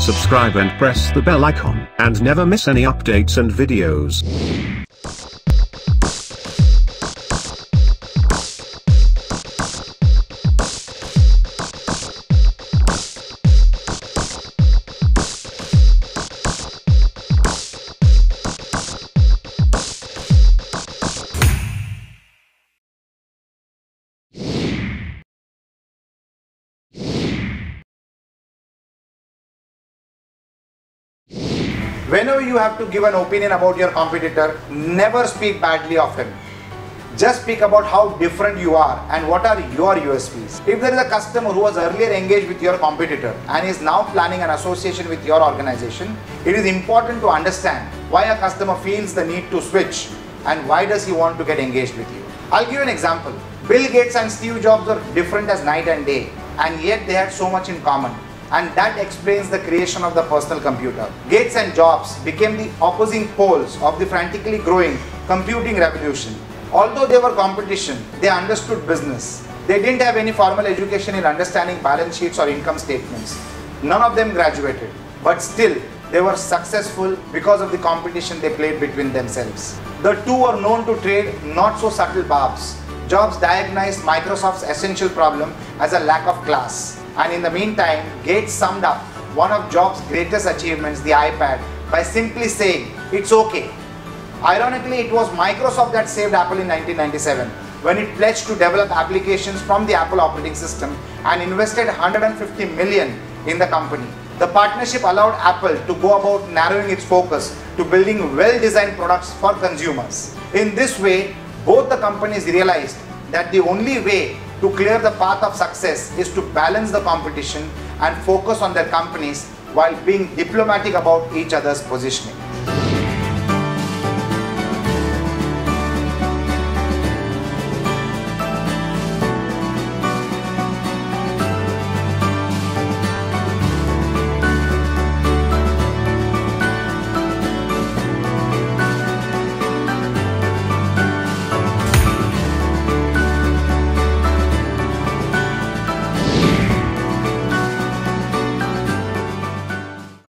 subscribe and press the bell icon, and never miss any updates and videos. Whenever you have to give an opinion about your competitor, never speak badly of him. Just speak about how different you are and what are your USPs. If there is a customer who was earlier engaged with your competitor and is now planning an association with your organization, it is important to understand why a customer feels the need to switch and why does he want to get engaged with you. I'll give you an example. Bill Gates and Steve Jobs are different as night and day, and yet they had so much in common. And that explains the creation of the personal computer. Gates and Jobs became the opposing poles of the frantically growing computing revolution. Although they were competition, they understood business. They didn't have any formal education in understanding balance sheets or income statements. None of them graduated, but still they were successful because of the competition they played between themselves. The two were known to trade not so subtle barbs. Jobs diagnosed Microsoft's essential problem as a lack of class. And in the meantime, Gates summed up one of Jobs' greatest achievements, the iPad, by simply saying, "It's okay." Ironically, it was Microsoft that saved Apple in 1997 when it pledged to develop applications from the Apple operating system and invested $150 million in the company. The partnership allowed Apple to go about narrowing its focus to building well-designed products for consumers. In this way, both the companies realized that the only way to clear the path of success is to balance the competition and focus on their companies while being diplomatic about each other's positioning.